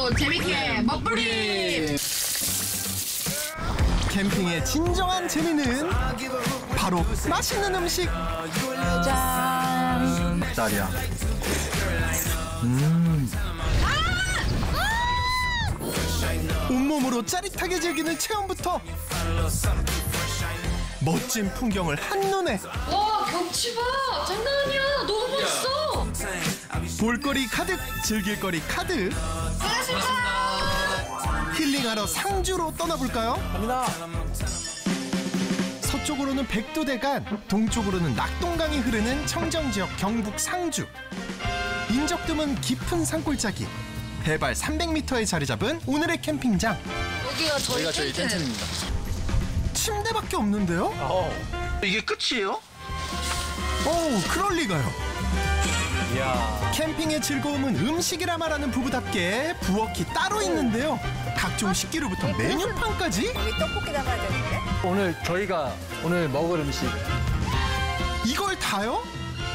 오늘도 재밌게 먹부림! 캠핑의 진정한 재미는 바로 맛있는 음식. 짠. 딸이야. 온몸으로 짜릿하게 즐기는 체험부터 멋진 풍경을 한눈에. 와, 경치 봐! 장난 아니야! 너무 멋있어! 볼거리 가득, 즐길거리 가득. 힐링하러 상주로 떠나볼까요? 갑니다. 서쪽으로는 백두대간, 동쪽으로는 낙동강이 흐르는 청정지역 경북 상주. 인적 드문 깊은 산골짜기. 해발 300m에 자리 잡은 오늘의 캠핑장. 여기가 저희 텐트입니다. 침대밖에 없는데요? 이게 끝이에요? 그럴 리가요. 이야. 캠핑의 즐거움은 음식이라 말하는 부부답게 부엌이 따로 있는데요. 각종 식기류부터 메뉴판까지 여기 떡볶이 담아야 되는데? 오늘 저희가 먹을 음식. 이걸 다요?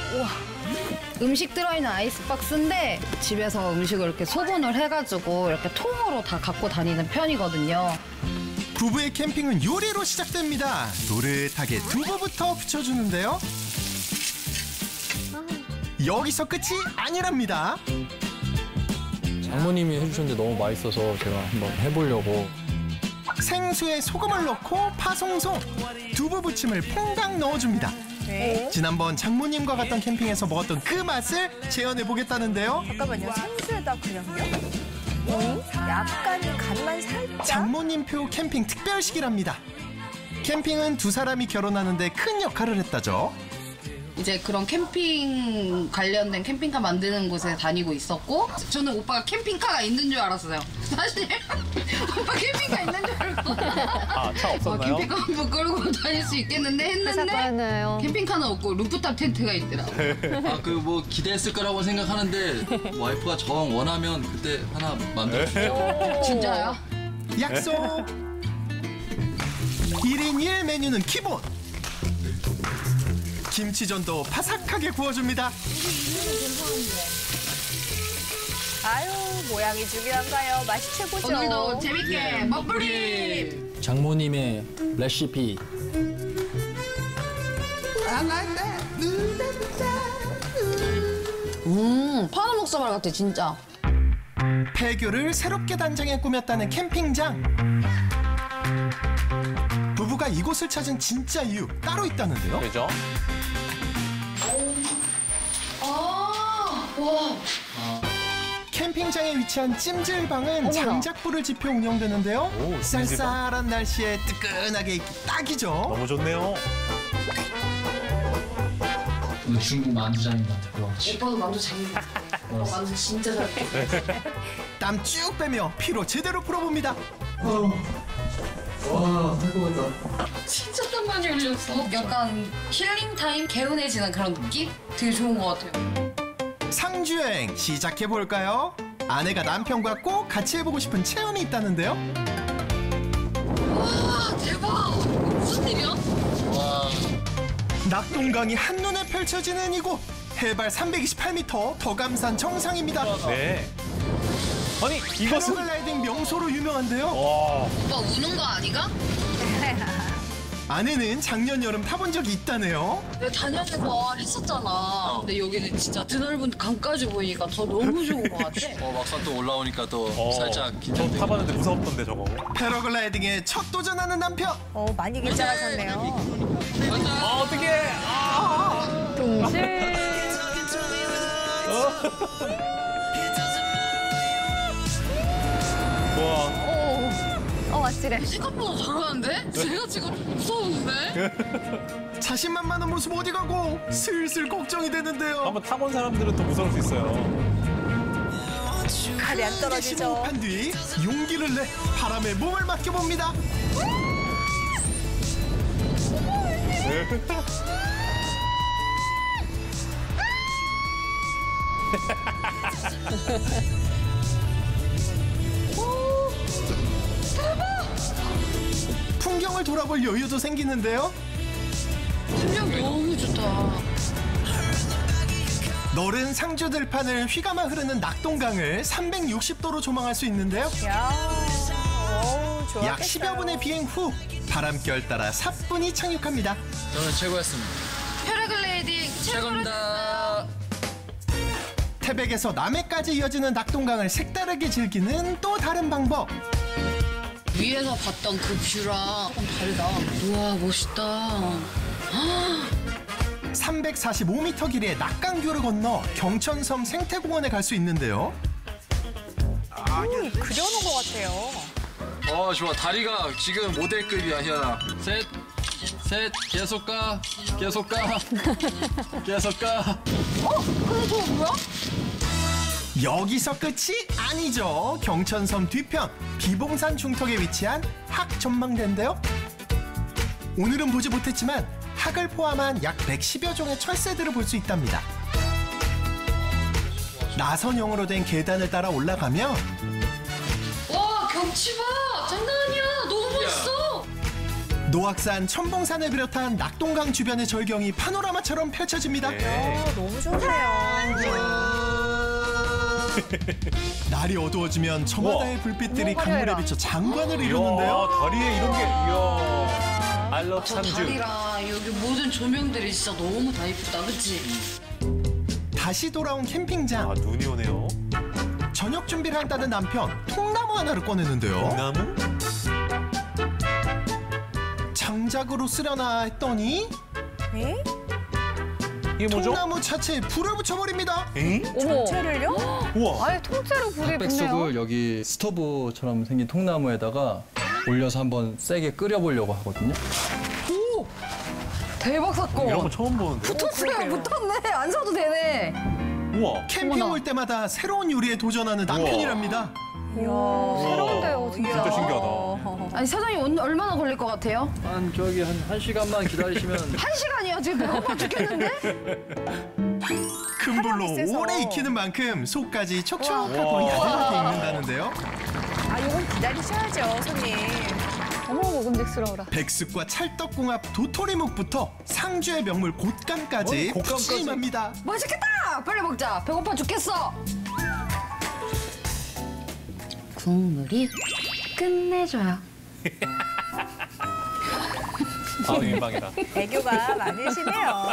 음식 들어있는 아이스박스인데 집에서 음식을 이렇게 소분을 해가지고 이렇게 통으로 다 갖고 다니는 편이거든요. 부부의 캠핑은 요리로 시작됩니다. 노릇하게 두부부터 부쳐주는데요. 여기서 끝이 아니랍니다. 장모님이 해주셨는데 너무 맛있어서 제가 한번 해보려고. 생수에 소금을 넣고 파송송, 두부 부침을 퐁당 넣어줍니다. 네. 지난번 장모님과 갔던 캠핑에서 먹었던 그 맛을 재현해보겠다는데요. 잠깐만요. 생수에다 그냥요? 약간 간만 살짝? 장모님표 캠핑 특별식이랍니다. 캠핑은 두 사람이 결혼하는데 큰 역할을 했다죠. 이제 그런 캠핑 관련된 캠핑카 만드는 곳에 다니고 있었고, 저는 오빠가 캠핑카가 있는 줄 알았어요. 사실 오빠 캠핑카 있는 줄 알고 차 없었나요? 캠핑카 한번 끌고 다닐 수 있겠는데 했는데 캠핑카는 없고 루프탑 텐트가 있더라고. 그 뭐 기대했을 거라고 생각하는데 와이프가 정 원하면 그때 하나 만들어주죠. 진짜요? 약속! 1인 1 메뉴는 기본! 김치전도 바삭하게 구워줍니다. 아유, 모양이 중요한가요? 맛이 최고죠. 오늘도 재밌게 먹부림! 장모님의 레시피. 파는 목사발 같아 진짜. 폐교를 새롭게 단장해 꾸몄다는 캠핑장. 부부가 이곳을 찾은 진짜 이유 따로 있다는데요. 그죠? 캠핑장에 위치한 찜질방은 장작불을 지펴 운영되는데요. 오, 쌀쌀한 날씨에 뜨끈하게 있기 딱이죠. 너무 좋네요. 오늘 중국 만두장인 것 같아요. 오빠도 만두 잘 먹어. 오빠 만두 진짜 잘 먹어. 땀 쭉 빼며 피로 제대로 풀어봅니다. 와, 행복하다. 진짜 땀 많이 흘렸어. 약간 힐링 타임, 개운해지는 그런 느낌? 되게 좋은 것 같아요. 상주여행 시작해볼까요? 아내가 남편과 꼭 같이 해보고 싶은 체험이 있다는데요. 와, 대박! 무슨 일이야? 낙동강이 한눈에 펼쳐지는 이곳. 해발 328m 덕암산 정상입니다. 네. 아니 이것은 패러글라이딩 명소로 유명한데요. 와. 오빠 우는 거 아니가? 아내는 작년 여름 타본 적이 있다네요. 내가 다녀서 했었잖아. 근데 여기는 진짜 드넓은 강까지 보이니까 더 너무 좋은 것 같아. 막상 또 올라오니까 또 살짝 저 긴장되고. 타봤는데 무섭던데 저거. 패러글라이딩에 첫 도전하는 남편. 많이 긴장하셨네요. 어떡해. 동실. 와. 아찔해. 생각보다 잘하는데? 제가 지금 무서운데? 자신만만한 모습 어디 가고 슬슬 걱정이 되는데요. 한번 타본 사람들은 또 무서울 수 있어요. 칼이 안 떨어지죠. 한 뒤 용기를 내 바람에 몸을 맡겨봅니다. 풍경을 돌아볼 여유도 생기는데요. 풍경 너무 좋다. 너른 상주 들판을 휘감아 흐르는 낙동강을 360도로 조망할 수 있는데요. 야, 오, 좋았겠어요. 약 10여 분의 비행 후 바람결 따라 사뿐히 착륙합니다. 저는 최고였습니다. 패러글라이딩 최고입니다. 태백에서 남해까지 이어지는 낙동강을 색다르게 즐기는 또 다른 방법. 위에서 봤던 그 뷰랑 조금 다르다. 우와 멋있다. 345m 길이의 낙강교를 건너 경천섬 생태공원에 갈 수 있는데요. 그려놓은 것 같아요. 좋아. 다리가 지금 모델급이야, 희연아. 셋, 계속 가. 계속 가. 근데 저거 뭐야? 여기서 끝이 아니죠. 경천섬 뒤편 비봉산 중턱에 위치한 학전망대인데요. 오늘은 보지 못했지만 학을 포함한 약 110여 종의 철새들을 볼 수 있답니다. 나선형으로 된 계단을 따라 올라가면 와 경치 봐. 장난 아니야. 너무 멋있어. 노악산, 첨봉산을 비롯한 낙동강 주변의 절경이 파노라마처럼 펼쳐집니다. 너무 좋네요. 날이 어두워지면 저마다의 불빛들이 어머, 강물에 화려해라. 비쳐 장관을 이야, 이루는데요. 다리에 이런 게, 이야. 알럽 저 상주. 다리랑 여기 모든 조명들이 진짜 너무 다 이쁘다. 그치? 다시 돌아온 캠핑장. 눈이 오네요. 저녁 준비를 한다는 남편, 통나무 하나를 꺼내는데요. 나무? 장작으로 쓰려나 했더니 에? 이게 뭐죠? 통나무 차체에 불을 붙여버립니다. 에? 어머. 전체를요? 우와. 아예 통째로 불이 붙네요. 백숙을 여기 스토브처럼 생긴 통나무에다가 올려서 한번 세게 끓여보려고 하거든요. 대박 사건. 이런 거 처음 보는데. 붙었어요. 붙었네. 안 사도 되네. 우와. 캠핑 어머나. 올 때마다 새로운 요리에 도전하는 남편이랍니다. 이야, 새로운데요, 진짜. 진짜 신기하다. 아니 사장님 오늘 얼마나 걸릴 것 같아요? 한 1시간만 기다리시면 1시간이요? 지금 배고파 죽겠는데? 큰 불로 세서. 오래 익히는 만큼 속까지 촉촉하고 야들하게 익는다는데요. 아, 요건 기다리셔야죠, 손님. 어머 먹음직스러워라. 백숙과 찰떡궁합 도토리묵부터 상주의 명물 곶감까지 곶감까지. 푸짐합니다. 맛있겠다. 빨리 먹자. 배고파 죽겠어. 국물이 끝내줘요. 민망이다. 애교가 많으시네요.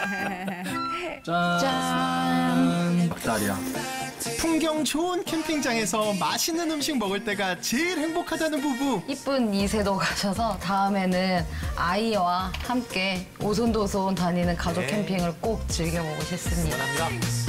짠. 닭다리야. 풍경 좋은 캠핑장에서 맛있는 음식 먹을 때가 제일 행복하다는 부부. 이쁜 이세도 가셔서 다음에는 아이와 함께 오손도손 다니는 가족 캠핑을 꼭 즐겨보고 싶습니다. 감사합니다.